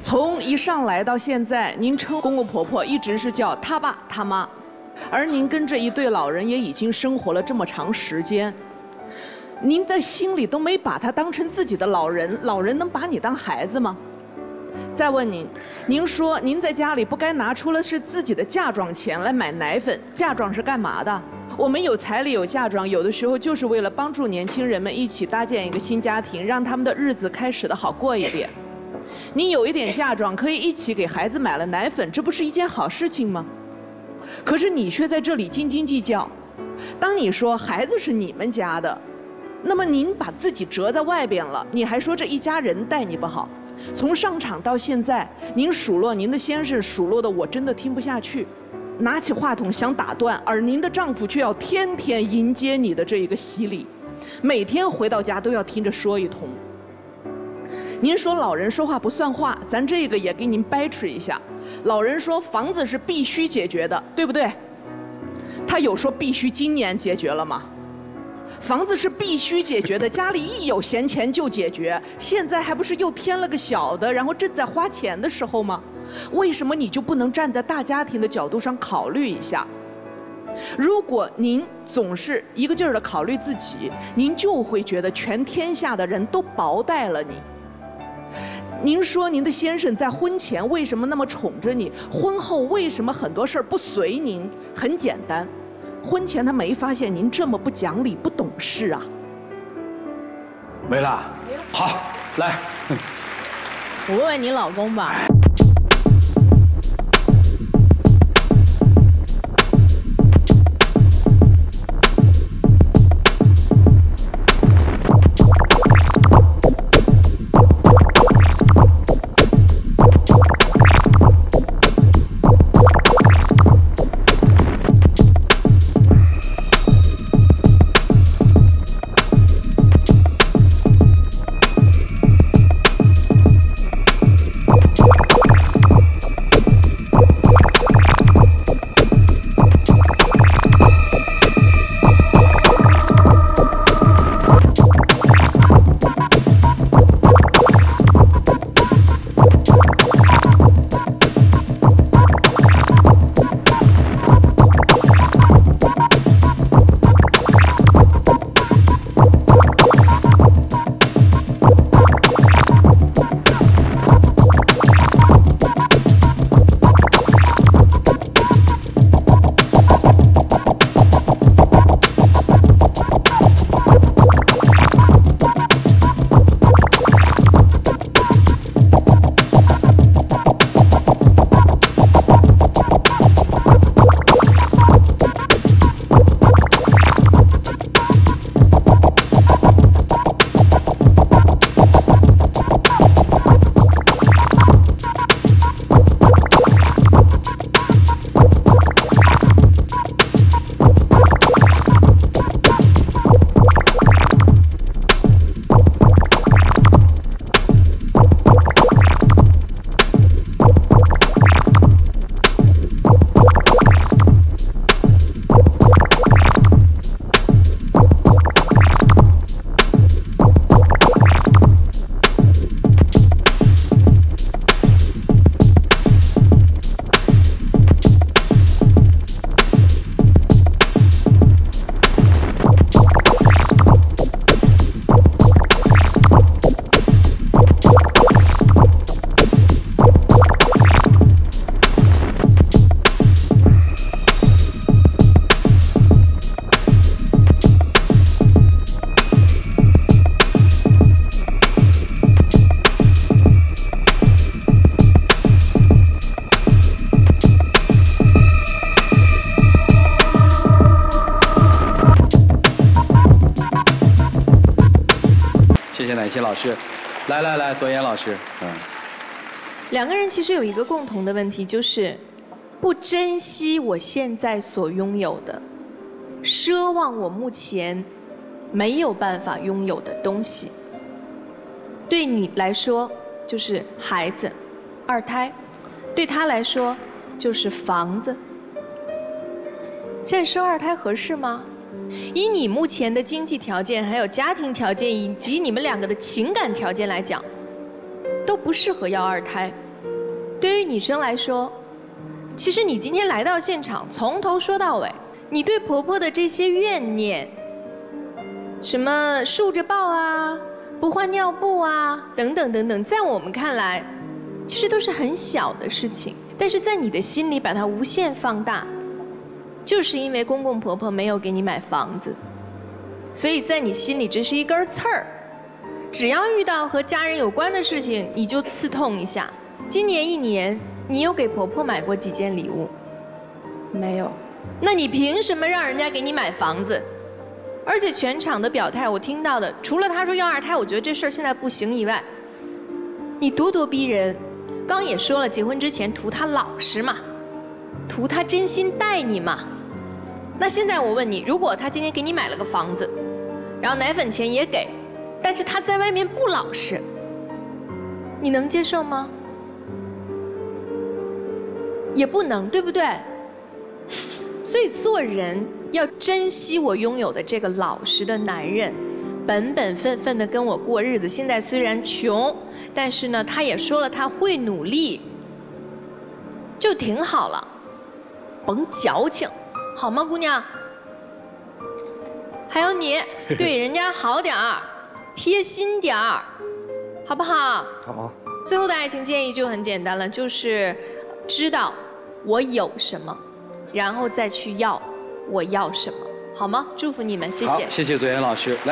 从一上来到现在，您称公公婆婆一直是叫他爸他妈，而您跟这一对老人也已经生活了这么长时间，您的心里都没把他当成自己的老人，老人能把你当孩子吗？再问您，您说您在家里不该拿出了是自己的嫁妆钱来买奶粉，嫁妆是干嘛的？我们有彩礼有嫁妆，有的时候就是为了帮助年轻人们一起搭建一个新家庭，让他们的日子开始的好过一点。你有一点嫁妆，可以一起给孩子买了奶粉，这不是一件好事情吗？可是你却在这里斤斤计较。当你说孩子是你们家的，那么您把自己折在外边了，你还说这一家人待你不好。从上场到现在，您数落您的先生，数落的我真的听不下去，拿起话筒想打断，而您的丈夫却要天天迎接你的这一个洗礼，每天回到家都要听着说一通。您说老人说话不算话，咱这个也给您掰扯一下。老人说房子是必须解决的，对不对？他有说必须今年解决了吗？房子是必须解决的，家里一有闲钱就解决，现在还不是又添了个小的，然后正在花钱的时候吗？为什么你就不能站在大家庭的角度上考虑一下？如果您总是一个劲儿的考虑自己，您就会觉得全天下的人都薄待了你。您说您的先生在婚前为什么那么宠着你？婚后为什么很多事儿不随您？很简单，婚前他没发现您这么不讲理、不懂事啊。 没了，好，来， 我问问你老公吧。 谢谢乃馨老师，来，左岩老师， 两个人其实有一个共同的问题，就是不珍惜我现在所拥有的，奢望我目前没有办法拥有的东西。对你来说就是孩子、二胎，对他来说就是房子。现在生二胎合适吗？以你目前的经济条件、还有家庭条件以及你们两个的情感条件来讲，都不适合要二胎。 对于女生来说，其实你今天来到现场，从头说到尾，你对婆婆的这些怨念，什么竖着抱啊，不换尿布啊，等等等等，在我们看来，其实都是很小的事情，但是在你的心里把它无限放大，就是因为公公婆婆没有给你买房子，所以在你心里这是一根刺儿，只要遇到和家人有关的事情，你就刺痛一下。今年1年，你有给婆婆买过几件礼物？ 没有。 那你凭什么让人家给你买房子？而且全场的表态，我听到的，除了他说要2胎，我觉得这事儿现在不行以外，你咄咄逼人。刚也说了，结婚之前图他老实嘛，图他真心待你嘛。那现在我问你，如果他今天给你买了个房子，然后奶粉钱也给，但是他在外面不老实，你能接受吗？也不能，对不对？所以做人要珍惜我拥有的这个老实的男人，本本分分的跟我过日子。现在虽然穷，但是呢，他也说了他会努力，就挺好了，甭矫情，好吗，姑娘？还有你，对人家好点儿，贴心点儿，好不好？ 好。 最后的爱情建议就很简单了，就是知道我有什么，然后再去要我要什么，好吗？祝福你们，谢谢。 好，谢谢左岩老师。来。